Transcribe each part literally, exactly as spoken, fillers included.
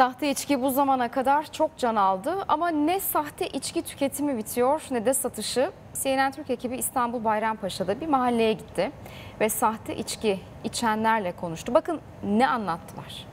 Sahte içki bu zamana kadar çok can aldı ama ne sahte içki tüketimi bitiyor ne de satışı. C N N Türk ekibi İstanbul Bayrampaşa'da bir mahalleye gitti ve sahte içki içenlerle konuştu. Bakın ne anlattılar.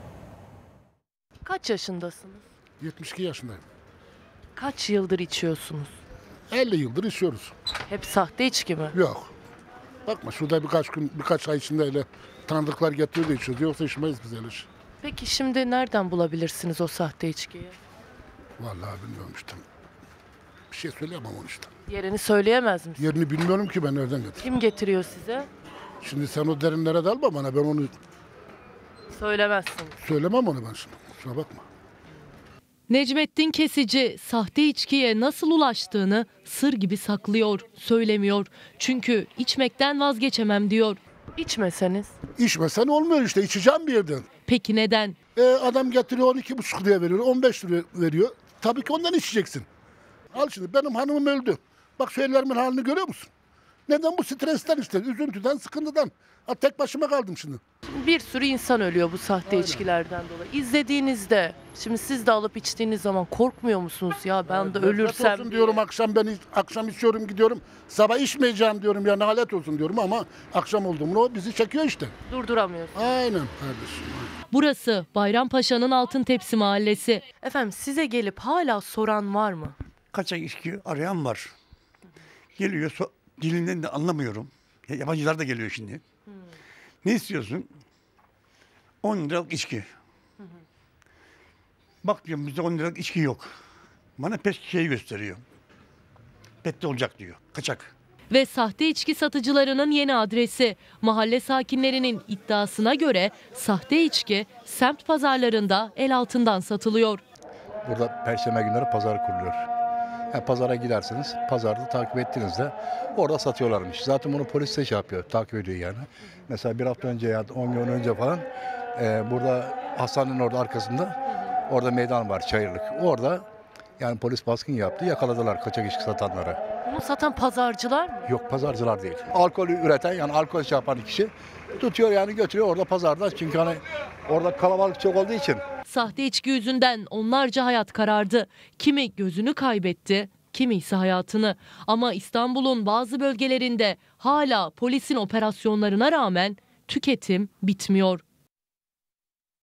Kaç yaşındasınız? yetmiş iki yaşındayım. Kaç yıldır içiyorsunuz? elli yıldır içiyoruz. Hep sahte içki mi? Yok. Bakma şurada birkaç gün, birkaç ay içinde öyle tanıdıklar getiriyor da içiyoruz. Yoksa içmeyiz biz öyle şey. Peki şimdi nereden bulabilirsiniz o sahte içkiyi? Vallahi bilmiyorum işte. Bir şey söyleyemem onu işte. Yerini söyleyemez misiniz? Yerini bilmiyorum ki ben nereden getireyim. Kim getiriyor size? Şimdi sen o derinlere dalma bana. Ben onu Söylemezsiniz. söylemem onu ben şimdi. Kusura bakma. Necmettin Kesici sahte içkiye nasıl ulaştığını sır gibi saklıyor, söylemiyor. Çünkü içmekten vazgeçemem diyor. İçmeseniz? İçmesen olmuyor işte. İçeceğim bir yerden. Peki neden? E, adam getiriyor on iki buçuk liraya veriyor. on beş liraya veriyor. Tabii ki ondan içeceksin. Al şimdi benim hanımım öldü. Bak şu ellerimin halini görüyor musun? Neden? Bu stresten işte. Üzüntüden, sıkıntıdan. Ha, tek başıma kaldım şimdi. Bir sürü insan ölüyor bu sahte Aynen. içkilerden dolayı. İzlediğinizde, şimdi siz de alıp içtiğiniz zaman korkmuyor musunuz ya ben de Lanet ölürsem olsun diye. diyorum, akşam ben akşam içiyorum gidiyorum. Sabah içmeyeceğim diyorum ya, nalet olsun diyorum ama akşam oldu mu o bizi çekiyor işte. Durduramıyorsunuz. Aynen kardeşim. Aynen. Burası Bayrampaşa'nın Altın-Tepsi mahallesi. Efendim size gelip hala soran var mı? Kaçak içki arayan var. Geliyor, so- dilinden de anlamıyorum. Ya, yabancılar da geliyor şimdi. Hmm. Ne istiyorsun? on liralık içki. Hı hı. Bak diyorum bizde on liralık içki yok. Bana pet şeyi gösteriyor. Pette olacak diyor. Kaçak. Ve sahte içki satıcılarının yeni adresi. Mahalle sakinlerinin iddiasına göre sahte içki semt pazarlarında el altından satılıyor. Burada Perşembe günleri pazar kuruluyor. Yani pazara gidersiniz, pazarda takip ettiğinizde orada satıyorlarmış. Zaten bunu polis de şey yapıyor, takip ediyor yani. Mesela bir hafta önce ya on gün önce falan e, burada hastanenin orada arkasında orada meydan var, Çayırlık. Orada yani polis baskın yaptı, yakaladılar kaçak içki satanları. Bunu satan pazarcılar mı? Yok, pazarcılar değil. Alkolü üreten, yani alkol şey yapan kişi tutuyor yani götürüyor orada pazarda. Çünkü hani orada kalabalık çok olduğu için. Sahte içki yüzünden onlarca hayat karardı. Kimi gözünü kaybetti, kimi ise hayatını. Ama İstanbul'un bazı bölgelerinde hala polisin operasyonlarına rağmen tüketim bitmiyor.